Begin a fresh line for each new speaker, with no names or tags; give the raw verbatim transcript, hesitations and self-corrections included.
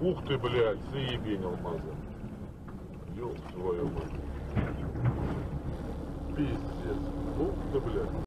Ух ты, блядь, заебень алмаза. Ёб твою мать. Пиздец. Ух ты, блядь.